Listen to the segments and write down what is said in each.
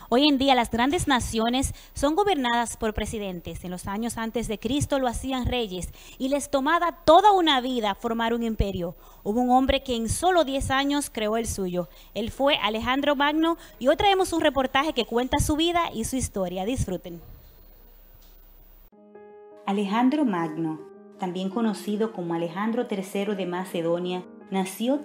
Hoy en día las grandes naciones son gobernadas por presidentes. En los años antes de Cristo lo hacían reyes y les tomaba toda una vida formar un imperio. Hubo un hombre que en solo 10 años creó el suyo. Él fue Alejandro Magno y hoy traemos un reportaje que cuenta su vida y su historia. Disfruten. Alejandro Magno, también conocido como Alejandro III de Macedonia, nació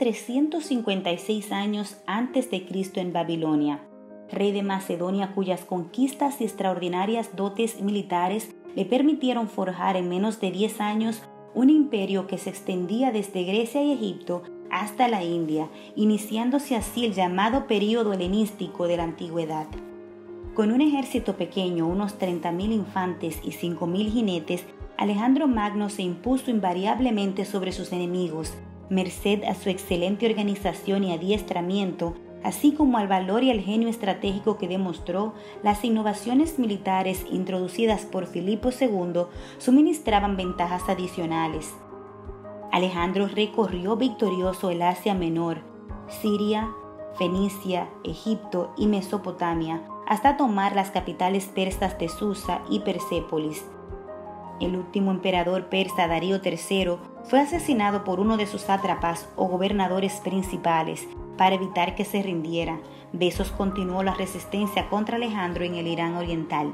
356 años antes de Cristo en Babilonia. Rey de Macedonia cuyas conquistas y extraordinarias dotes militares le permitieron forjar en menos de 10 años un imperio que se extendía desde Grecia y Egipto hasta la India, iniciándose así el llamado período helenístico de la antigüedad. Con un ejército pequeño, unos 30.000 infantes y 5.000 jinetes, Alejandro Magno se impuso invariablemente sobre sus enemigos, merced a su excelente organización y adiestramiento, así como al valor y al genio estratégico que demostró. Las innovaciones militares introducidas por Filipo II suministraban ventajas adicionales. Alejandro recorrió victorioso el Asia Menor, Siria, Fenicia, Egipto y Mesopotamia, hasta tomar las capitales persas de Susa y Persépolis. El último emperador persa, Darío III, fue asesinado por uno de sus sátrapas o gobernadores principales para evitar que se rindiera. Besos continuó la resistencia contra Alejandro en el Irán oriental.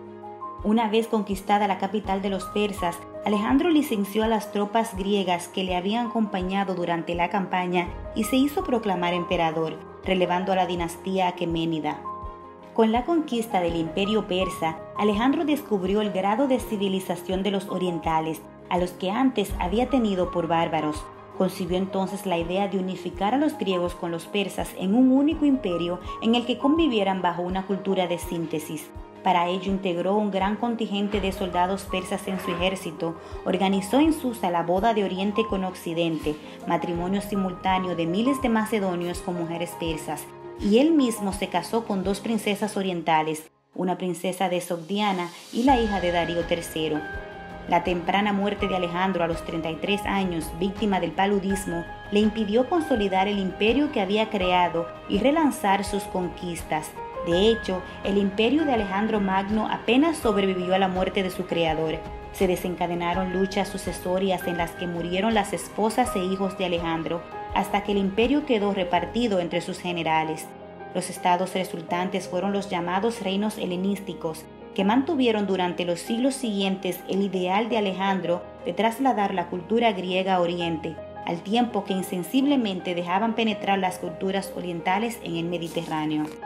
Una vez conquistada la capital de los persas, Alejandro licenció a las tropas griegas que le habían acompañado durante la campaña y se hizo proclamar emperador, relevando a la dinastía aqueménida. Con la conquista del imperio persa, Alejandro descubrió el grado de civilización de los orientales, a los que antes había tenido por bárbaros. Concibió entonces la idea de unificar a los griegos con los persas en un único imperio en el que convivieran bajo una cultura de síntesis. Para ello integró un gran contingente de soldados persas en su ejército, organizó en Susa la boda de Oriente con Occidente, matrimonio simultáneo de miles de macedonios con mujeres persas, y él mismo se casó con 2 princesas orientales, una princesa de Sogdiana y la hija de Darío III. La temprana muerte de Alejandro a los 33 años, víctima del paludismo, le impidió consolidar el imperio que había creado y relanzar sus conquistas. De hecho, el imperio de Alejandro Magno apenas sobrevivió a la muerte de su creador. Se desencadenaron luchas sucesorias en las que murieron las esposas e hijos de Alejandro, hasta que el imperio quedó repartido entre sus generales. Los estados resultantes fueron los llamados reinos helenísticos, que mantuvieron durante los siglos siguientes el ideal de Alejandro de trasladar la cultura griega a Oriente, al tiempo que insensiblemente dejaban penetrar las culturas orientales en el Mediterráneo.